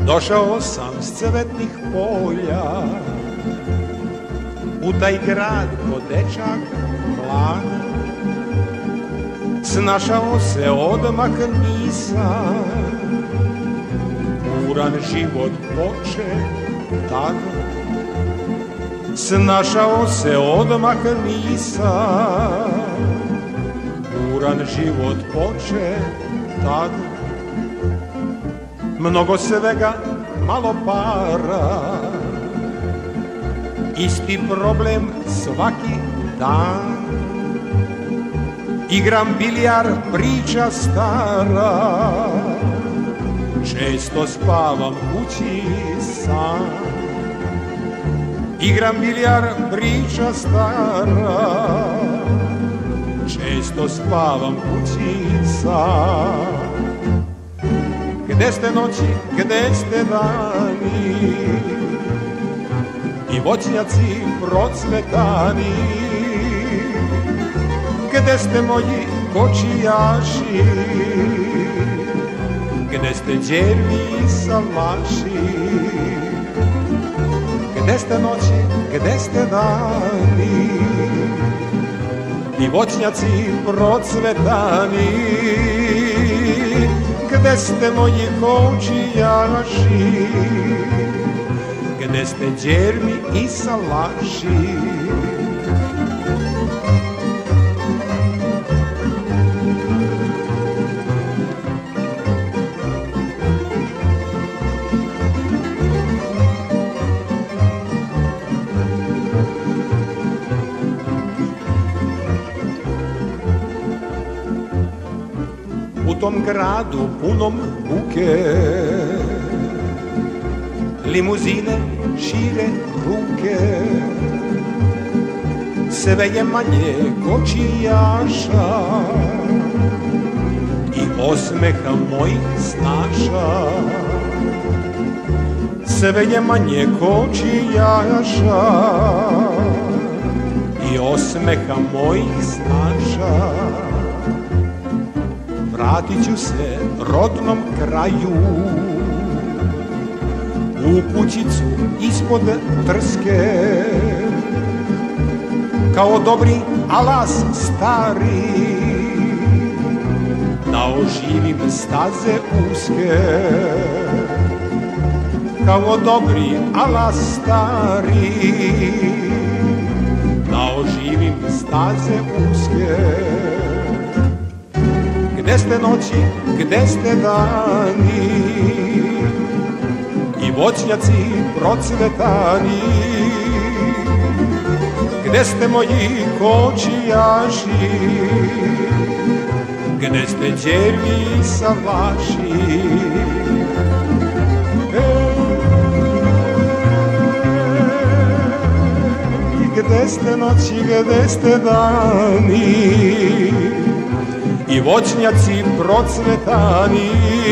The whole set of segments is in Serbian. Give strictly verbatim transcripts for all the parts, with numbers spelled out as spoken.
Došao sam s cvetnih polja u taj grad ko dečak mlad. Snašao se odmah nisam, buran život poče tad. Snašao se odmah nisam, buran život poče tad. Mnogo svega, malo para, isti problem svaki dan. Igram biljar, priča stara, često spavam kući sam. Igram biljar, priča stara, često spavam kući sam. Gde ste noći, gde ste dani, i voćnjaci procvetani? Gde ste moji kočijaši, gde ste đervi salaši? Gde ste noći, gde ste dani, i voćnjaci procvetani? Gde ste moji kočijaši, gde ste đervi i salaši? U tom gradu punom buke, limuzine šire ruke, sve je manje kočijaša i osmeha mojih snaša. Sve je manje kočijaša i osmeha mojih snaša. Vratit ću se rodnom kraju, u kućicu ispod trske, kao dobri alas stari, da oživim staze uske. Kao dobri alas stari, da oživim staze uske. Gde ste noći, gde ste dani, i voćnjaci procvetani? Gde ste moji kočijaši, gde ste đervi salaši? Gde ste noći, gde ste dani, i voćnjaci procvetani?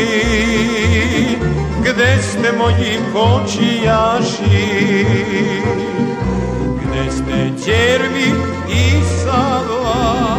Gde ste moji kočijaši, gde ste đervi i salaši?